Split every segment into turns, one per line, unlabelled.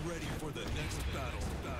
ready for the next battle.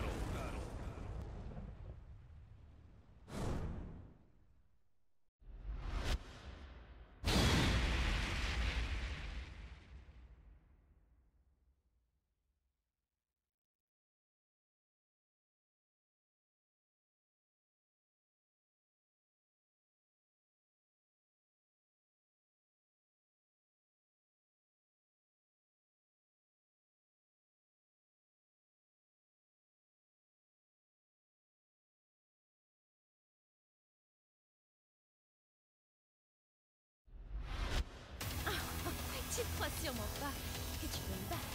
Tu ne crois sûrement pas que tu peux me battre.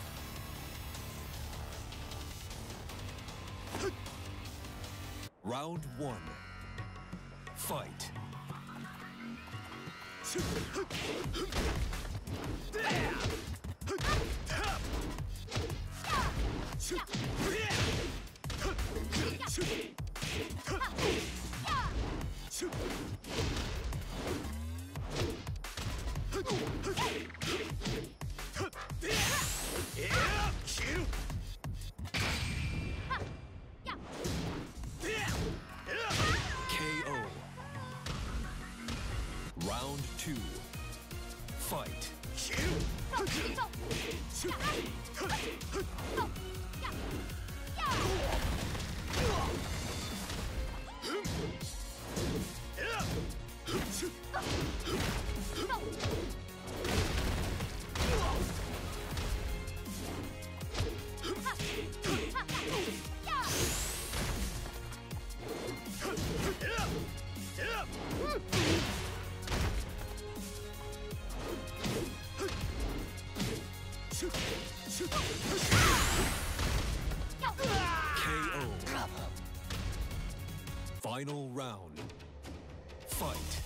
Round 1. Fight. KO. Round 2. Fight. KO. Final round. Fight.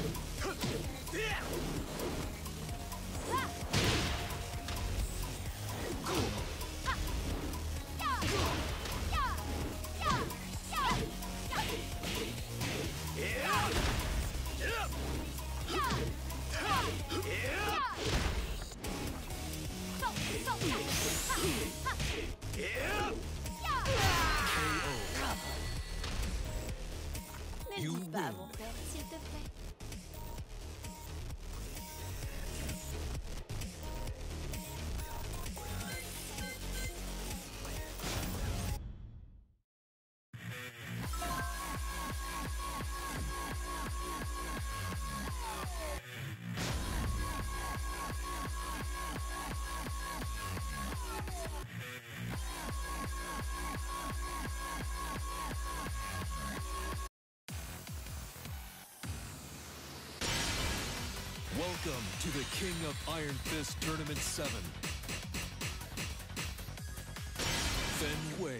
Ne
You
dis pas à
win.
mon père, s'il te plaît.
Welcome to the King of Iron Fist Tournament 7. Fen Wei.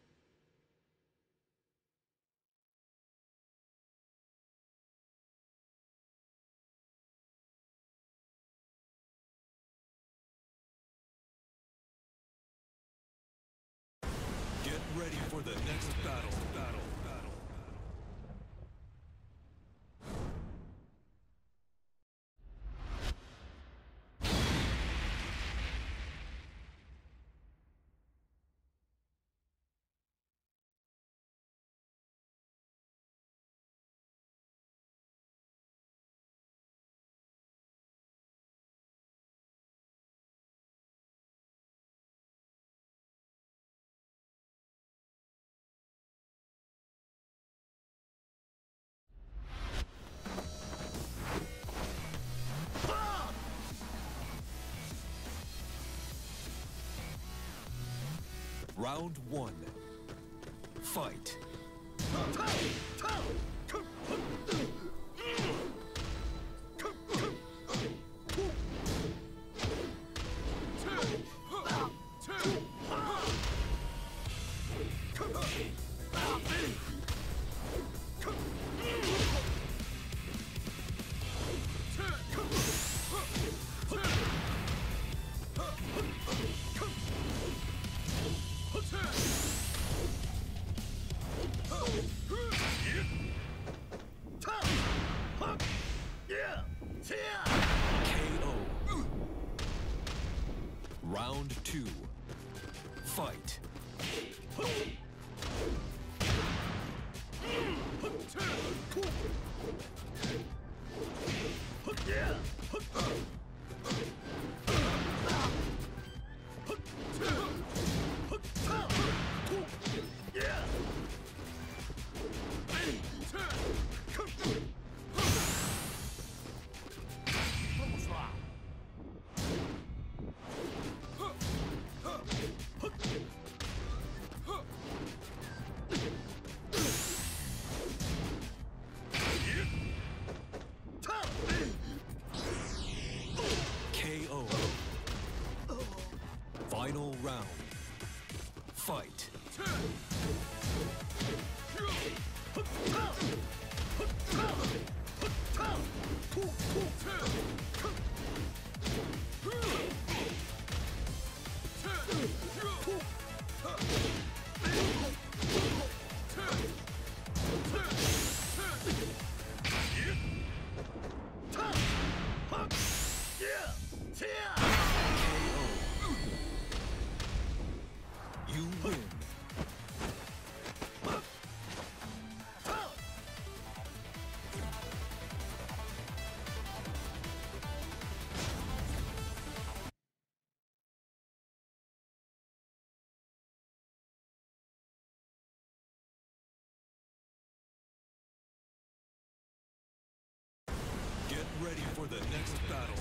Get ready for the next battle. Round 1. Fight. KO. Round 2. Fight.
Vamos lá.
KO. Final round. Fight. You win. Get ready for the next battle.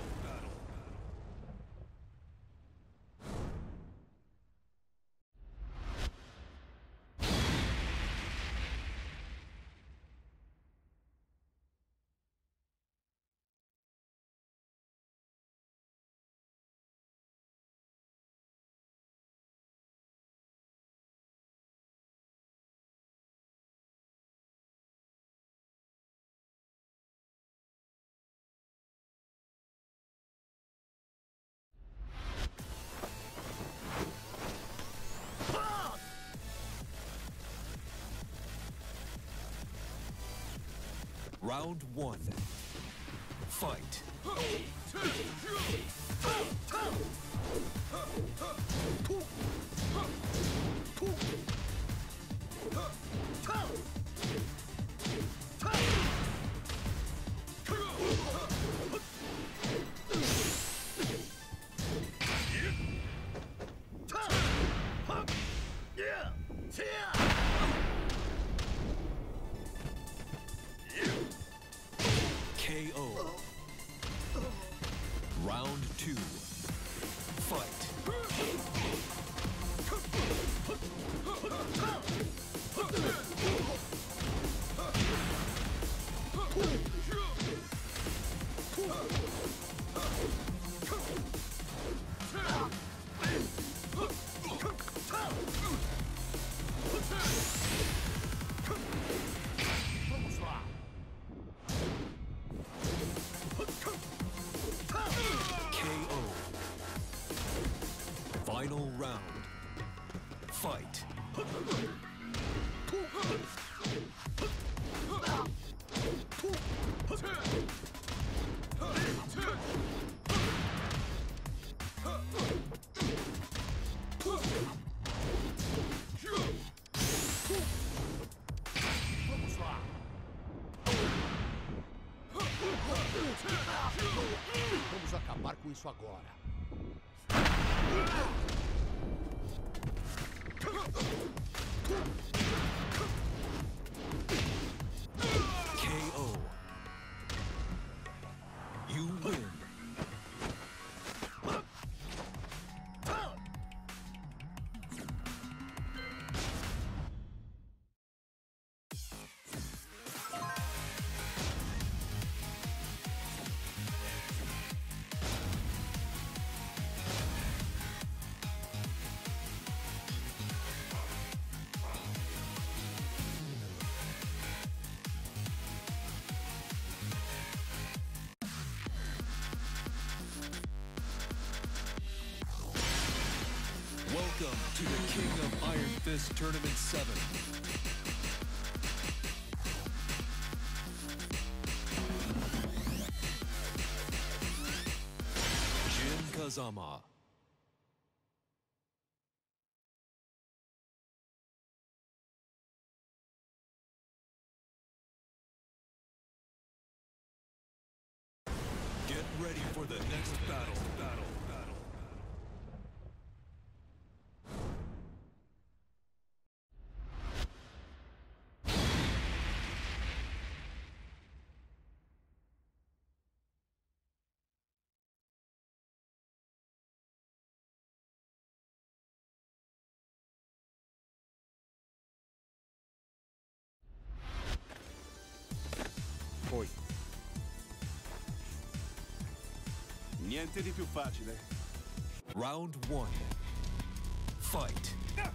Round one. Fight. KO. Round two. Fight.
Vamos lá.
KO. Final round. Fight.
Vamos lá. Vamos acabar com isso agora.
KO. You win. Welcome to the King of Iron Fist Tournament 7. Jin Kazama. ready for the next battle.
Poi,
Niente di più facile.
Round 1. Fight.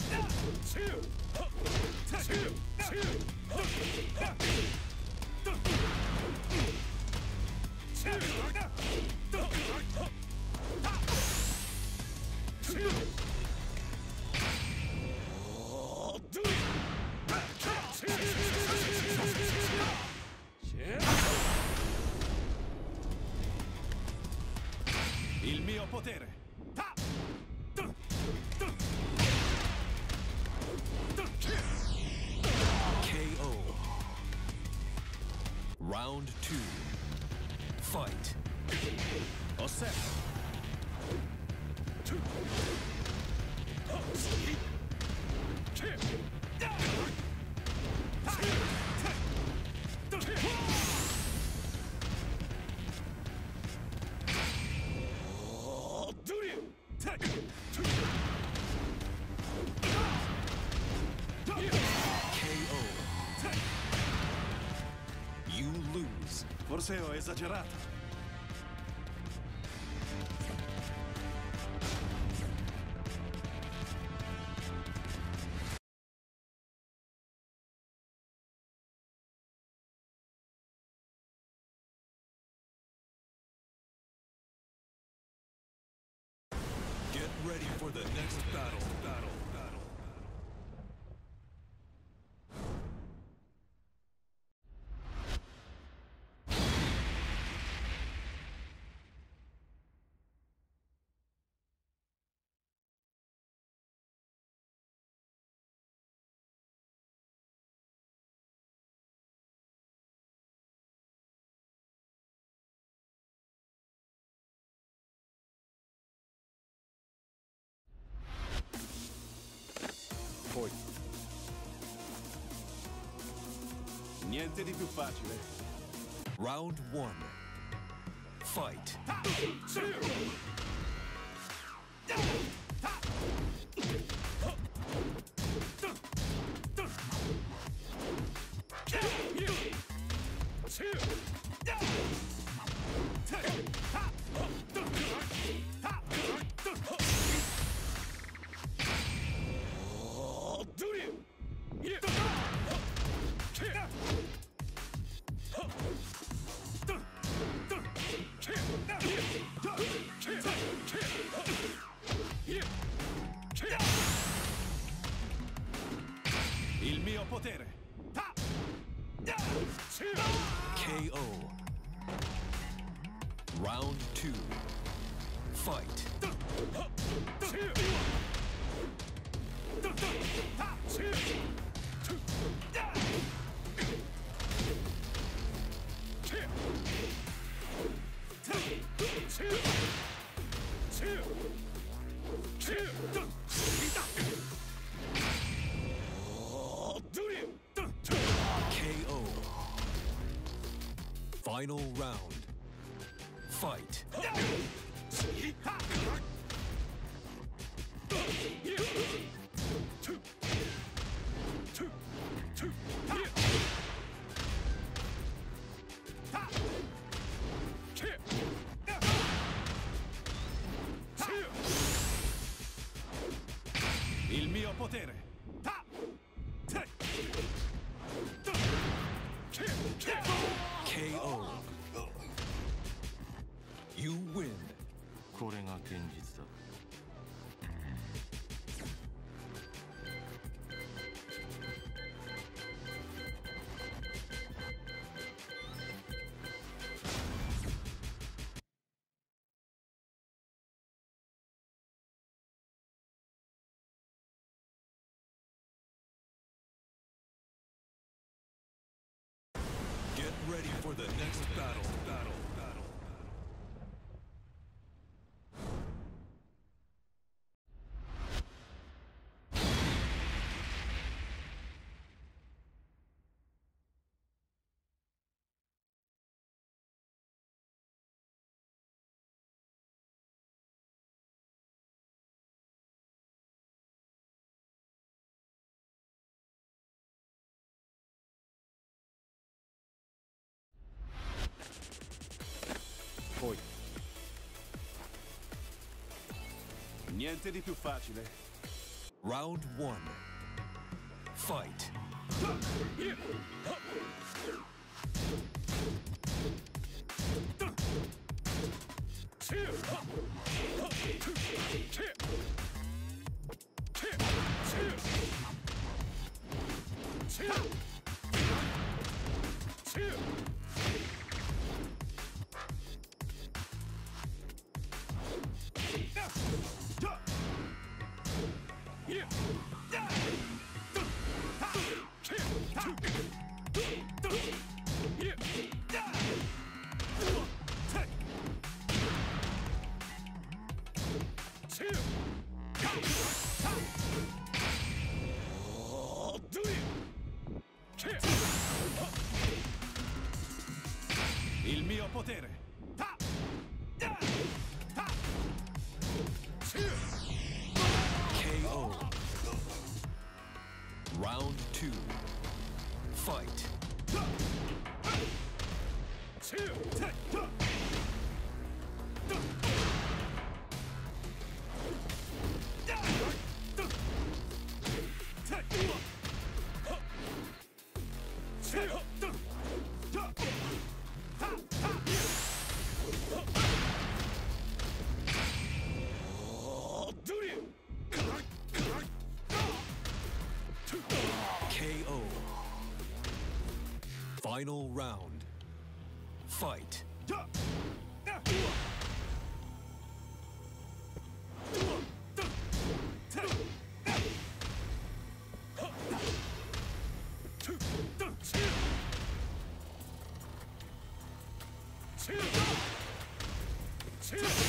Il mio potere.
KO. Round 2. Fight.
Osserva.
KO. You lose.
Forse ho esagerato.
Get ready for the next battle.
poi,
Niente di più facile.
Round 1. Fight.
Il mio potere.
KO. Round 2. Fight. KO. Final round. Fight.
Il mio potere.
KO. You win.
これが現実だ。
Get ready for the next battle.
Niente di più facile.
Round 1. Fight.
Il mio potere.
KO. Round 2. Fight. KO. Final round. Fight.
Two.